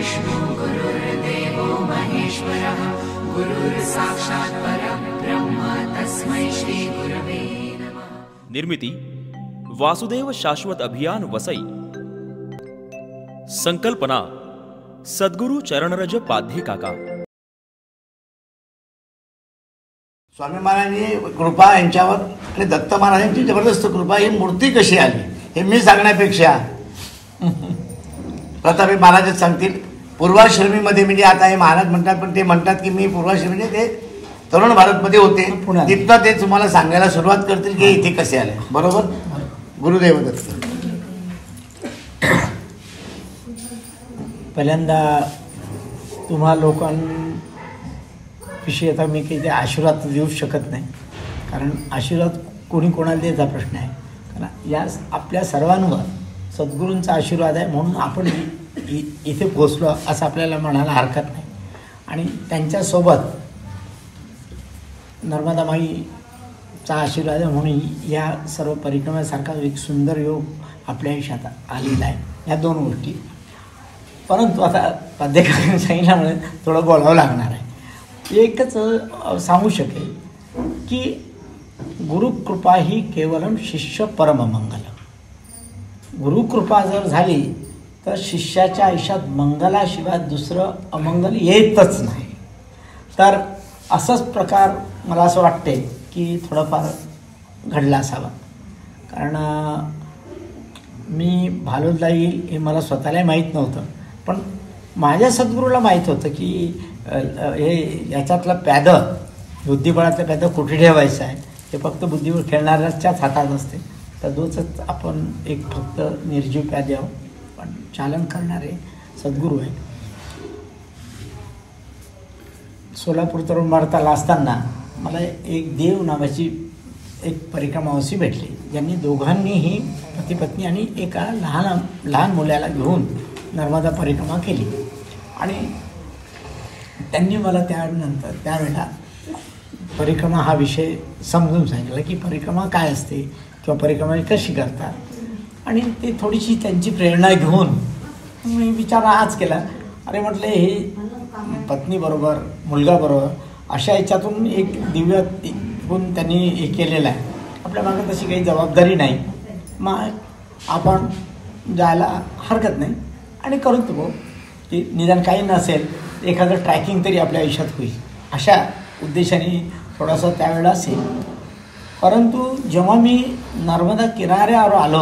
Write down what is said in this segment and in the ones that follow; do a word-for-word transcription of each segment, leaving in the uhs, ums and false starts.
गुरुर्विष्णु गुरुर्देवो महेश्वरः गुरुर्साक्षात् परब्रह्म तस्मै श्री गुरवे नमः। निर्मिती वासुदेव शाश्वत अभियान वसई। संकल्पना सद्गुरु चरणरज पाध्ये काका। स्वामी महाराजांची कृपा यांच्यावर आणि दत्त महाराजांची जबरदस्त कृपा, ही मूर्ती कशी आली हे मी सांगण्यापेक्षा प्रतापी महाराजच सांगतील। पूर्वाश्रमीमध्ये म्हणजे आता हे महाराज म्हणतात, पण ते म्हणतात की मी पूर्वाश्रमी म्हणजे ते तरुण भारतमध्ये होते, तिथनं ते तुम्हाला सांगायला सुरुवात करतील की इथे कसे आले। बरोबर, गुरुदेव दत्त। पहिल्यांदा तुम्हा लोकांविषयी आता मी काही ते आशीर्वाद देऊ शकत नाही, कारण आशीर्वाद कोणी कोणाला द्यायचा प्रश्न आहे। कारण या आपल्या सर्वांवर सद्गुरूंचा आशीर्वाद आहे, म्हणून आपण इथे पोचलो असं आपल्याला म्हणायला हरकत नाही। आणि त्यांच्यासोबत नर्मदा माईचा आशीर्वाद आहे, म्हणून या सर्व परिक्रमेसारखा एक सुंदर योग आपल्या आयुष्यात आलेला आहे। या दोन गोष्टी, परंतु आता पद्धतीने सांगितल्यामुळे थोडं बोलावं लागणार आहे। एकच सांगू शकेल की गुरुकृपा ही केवलम शिष्य परममंगल। गुरुकृपा जर झाली तर शिष्याच्या आयुष्यात मंगलाशिवाय दुसरं अमंगल येतच नाही। तर असंच प्रकार मला असं वाटते की थोडंफार घडला असावा, कारण मी भालोदला येईल हे मला स्वतःलाही माहीत नव्हतं, पण माझ्या सद्गुरूला माहीत होतं की हे याच्यातलं प्यादं, बुद्धिबळातलं प्यादं कुठे ठेवायचं आहे हे फक्त बुद्धिबळ खेळणाऱ्याच्याच हातात असते। तर तोच आपण एक फक्त निर्जीव प्याद्यावर पण चालन करणारे सद्गुरू आहे। सोलापूर तरुण भारताला असताना मला एक देव नावाची एक परिक्रमावासी भेटली, ज्यांनी दोघांनीही पती पत्नी आणि एका लहान लहान मुलाला घेऊन नर्मदा परिक्रमा केली। आणि त्यांनी मला त्यानंतर त्यावेळेला परिक्रमा हा विषय समजून सांगितला की परिक्रमा काय असते किंवा परिक्रमा कशी करतात। आणि ते थोडीशी त्यांची प्रेरणा घेऊन मी विचार आज केला, अरे म्हटलं हे पत्नीबरोबर मुलगाबरोबर अशा याच्यातून एक दिव्य गुण त्यांनी हे केलेलं आहे, आपल्या मागे तशी काही जबाबदारी नाही, मग आपण जायला हरकत नाही आणि करून तो की निदान काही नसेल एखादं ट्रॅकिंग तरी आपल्या आयुष्यात होईल, अशा उद्देशाने थोडासा त्यावेळेला असेल। परंतु जेव्हा मी नर्मदा किनाऱ्यावर आलो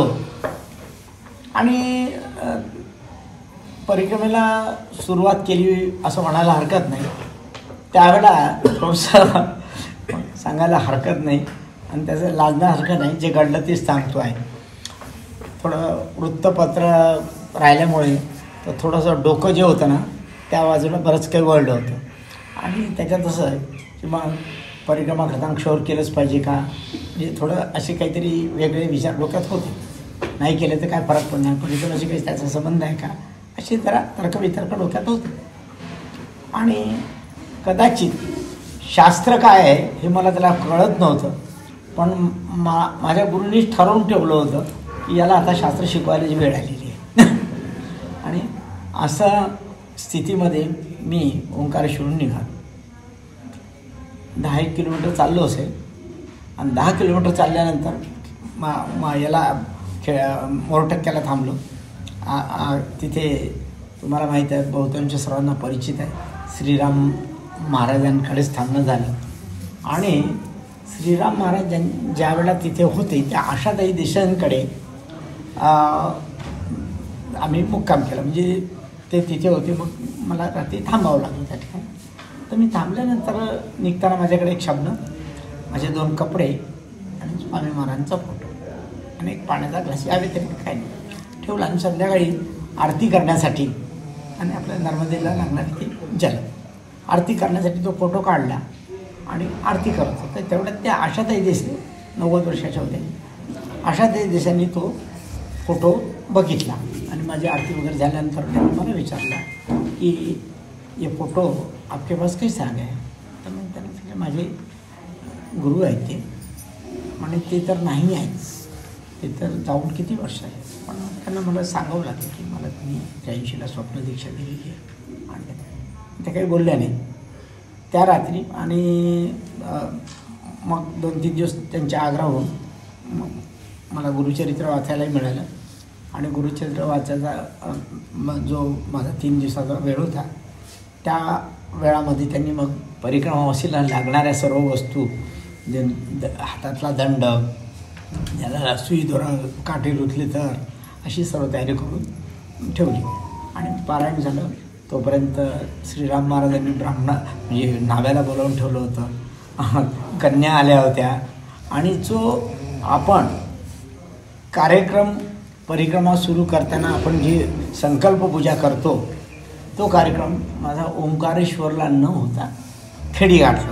आणि परिक्रमेला सुरुवात केली असं म्हणायला हरकत नाही, त्यावेळेला थोडंसं सांगायला हरकत नाही आणि त्याचं लाजणं हरकत नाही, जे घडलं तेच सांगतो आहे। थोडं वृत्तपत्र राहिल्यामुळे तर थोडंसं डोकं जे होतं ना त्या बाजूला बरंच काही वळलं होतं। आणि त्याच्यात असं आहे की मग परिक्रमा करताना क्षौर केलंच पाहिजे का, म्हणजे थोडं असे काहीतरी वेगळे विचार डोक्यात होते, नाही केले तर काय फरक पडणार, कोणीतून अशी काही त्याचा संबंध आहे का, अशी जरा तर्कवितर्क डोक्यात होते। आणि कदाचित शास्त्र काय आहे हे मला त्याला कळत नव्हतं, पण मा माझ्या गुरूंनीच ठरवून ठेवलं होतं की याला आता शास्त्र शिकवायला वेळ आलेली आहे। आणि अशा स्थितीमध्ये मी ओंकारेश्वरून निघालो, दहा एक किलोमीटर चाललो असेल आणि दहा किलोमीटर चालल्यानंतर मा मा याला खेळ मोरटक्क्याला थांबलो। आ, आ, तिथे तुम्हाला माहीत आहे, बहुतांश सर्वांना परिचित आहे, श्रीराम महाराजांकडेच थांबणं झालं। आणि श्रीराम महाराज ज्यां ज्या वेळेला तिथे होते त्या आशाताई देसाईंकडे आम्ही मुक्काम केला, म्हणजे ते तिथे होते, मग मला रात्री थांबावं लागलं त्या ठिकाणी। तर मी थांबल्यानंतर निघताना माझ्याकडे एक शब्द, माझे दोन कपडे आणि स्वामी महाराजांचा फोटो आणि एक पाण्याचा ग्लास, या व्यतिरिक्त काही नाही ठेवला। आणि संध्याकाळी आरती करण्यासाठी आणि आपल्या नर्मदेला लागणारी ती जल आरती करण्यासाठी तो फोटो काढला आणि आरती करत होता। तेवढ्यात त्या आशाताई देसाई नव्वद वर्षाच्या होत्या, आशाताई देसाईंनी तो फोटो बघितला आणि माझी आरती वगैरे झाल्यानंतर त्यांनी मला विचारला की ये फोटो आपके पास कैसे आ गए। तर मग त्यांनी सांगितलं माझे गुरु आहेत ते, आणि ते तर नाही आहेच, ते तर जाऊन किती वर्ष आहे, पण त्यांना मला सांगावं लागेल की मला तुम्ही त्र्याऐंशीला स्वप्न दीक्षा दिलेली आहे। त्या काही बोलल्या नाही त्या रात्री. आणि मग दोन तीन दिवस त्यांच्या आग्रहावरून मग मला गुरुचरित्र वाचायलाही मिळालं. आणि गुरुचरित्र वाचायचा जो माझा तीन दिवसाचा वेळ होता त्या वेळामध्ये त्यांनी मग परिक्रमावासीला लागणाऱ्या सर्व वस्तू, जे हातातला दंड, ज्याला सुई दोरा काठी रुतली तर अशी सर्व तयारी करून ठेवली. आणि पारायण झालं तोपर्यंत श्रीराम महाराजांनी ब्राह्मणा म्हणजे न्हाव्याला बोलावून ठेवलं होतं, कन्या आल्या होत्या. आणि जो आपण कार्यक्रम परिक्रमा सुरू करताना आपण जी संकल्पपूजा करतो तो कार्यक्रम माझा ओंकारेश्वरला न होता खेडीघाटला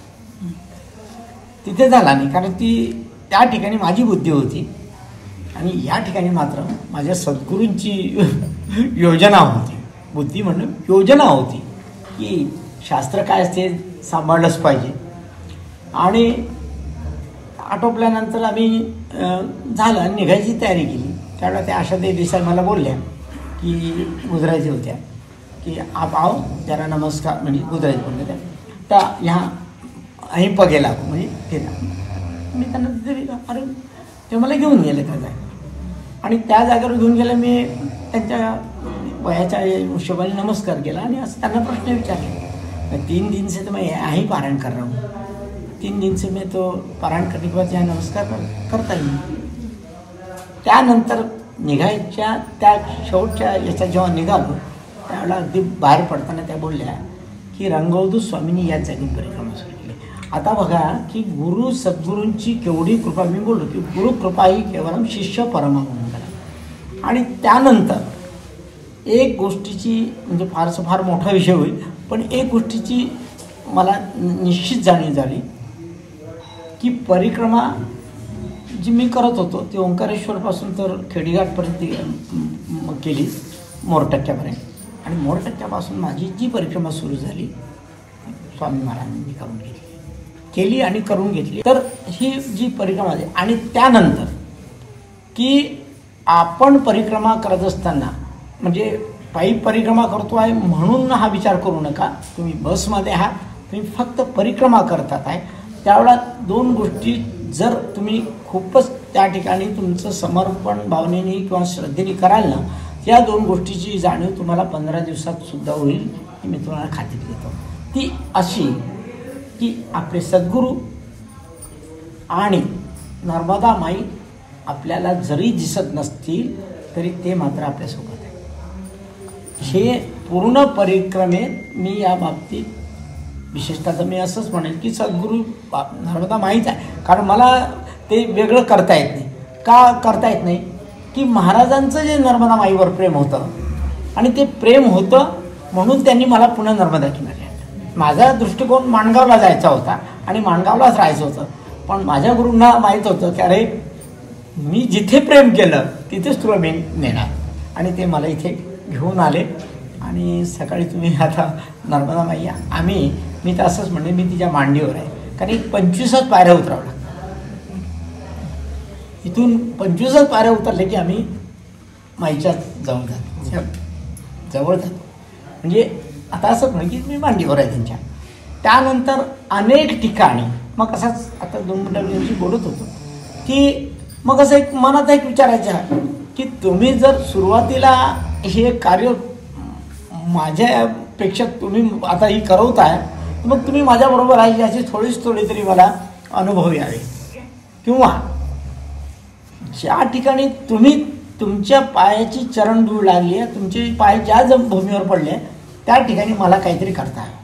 तिथे झाला नाही, कारण ती त्या ठिकाणी माझी बुद्धी होती आणि या ठिकाणी मात्र माझ्या सद्गुरूंची योजना होती. बुद्धी म्हणून योजना होती की शास्त्र काय असते सांभाळलंच पाहिजे. आणि आटोपल्यानंतर आम्ही झालं आणि निघायची तयारी केली. त्यावेळेला त्या आशाताई देसाई मला बोलल्या की गुजरायचे होत्या की आप आओ जरा नमस्कार, म्हणजे गुजराती बोलले त्या, तर ह्या અહીં पगे लागू म्हणजे गेला. मी त्यांना तिथे अरे ते मला घेऊन गेले त्या जागेवर. आणि त्या जागेवर घेऊन गेले. मी त्यांच्या वयाच्या हिशोबाने नमस्कार केला आणि असं त्यांना प्रश्न विचारले. तीन दिन से तो मैं यहीं पारायण कर रहा हूँ, तीन दिन से मैं तो पारायण करने के बाद यहाँ नमस्कार कर, करता ही. त्यानंतर निघायच्या त्या शेवटच्या याच्या जेव्हा निघालो त्यावेळेला अगदी बाहेर पडताना त्या बोलल्या की रंगवधू स्वामींनी याच जागी परिक्रमा सुरू केली. आता बघा की गुरु सद्गुरूंची केवढी कृपा. मी बोललो की गुरु कृपा ही केवळ शिष्य परमा म्हणून करा. आणि त्यानंतर एक गोष्टीची म्हणजे फारसं फार मोठा विषय होईल, पण एक गोष्टीची मला निश्चित जाणीव झाली की परिक्रमा जी मी करत होतो ती ओंकारेश्वरपासून तर खेडीघाटपर्यंत केली मोरटक्क्यापर्यंत. आणि मोरटक्क्यापासून माझी जी परिक्रमा सुरू झाली स्वामी महाराजांनी करून घेतली केली आणि करून घेतली. तर ही जी परिक्रमा आहे आणि त्यानंतर की आपण परिक्रमा करत असताना म्हणजे पायी परिक्रमा करतो आहे म्हणून हा विचार करू नका. तुम्ही बसमध्ये आहात, तुम्ही फक्त परिक्रमा करतात आहे, त्यावेळेला दोन गोष्टी जर तुम्ही खूपच त्या ठिकाणी तुमचं समर्पण भावनेने किंवा श्रद्धेने कराल ना, या दोन गोष्टीची जाणीव तुम्हाला पंधरा दिवसात सुद्धा होईल ही मी तुम्हाला खात्री देतो. ती अशी की आपले सद्गुरू आणि नर्मदा माई आपल्याला जरी दिसत नसतील तरी ते मात्र आपल्यासोबत आहे. हे पूर्ण परिक्रमेत मी या बाबतीत विशेषतः तर मी असंच म्हणेल की सद्गुरू नर्मदा माहीच आहे. कारण मला ते वेगळं करता येत नाही. का करता येत नाही की महाराजांचं जे नर्मदा माईवर प्रेम होतं आणि ते प्रेम होतं म्हणून त्यांनी मला पुन्हा नर्मदा किनारी आणलं. माझा दृष्टिकोन माणगावला जायचा होता आणि माणगावलाच राहायचं होतं, पण माझ्या गुरूंना माहीत होतं की अरे मी जिथे प्रेम केलं तिथेच तुला मी नेणार. आणि ते मला इथे घेऊन आले. आणि सकाळी तुम्ही आता नर्मदा माई आम्ही मी तर असंच म्हणणे मी तिच्या मांडीवर आहे, कारण एक पंचवीसच पायऱ्या उतरावं लागतात. इथून पंचवीसच पायऱ्या उतरले की आम्ही माईच्या जवळ जातो जवळ जातो म्हणजे आता असं म्हणे की मी मांडीवर आहे त्यांच्या. त्यानंतर अनेक ठिकाणी मग असाच आता दोन मिनिटांशी बोलत होतो की मग असं एक मनात एक विचारायचं आहे की तुम्ही जर सुरुवातीला हे कार्य माझ्यापेक्षा तुम्ही आता ही करवताय मग तुम्ही माझ्याबरोबर आहे याची थोडीच थोडी तरी मला अनुभव यावे. किंवा ज्या ठिकाणी तुम्ही तुमच्या पायाची चरणधूळ लागली आहे, तुमचे पाय ज्या भूमीवर पडले त्या ठिकाणी मला काहीतरी करता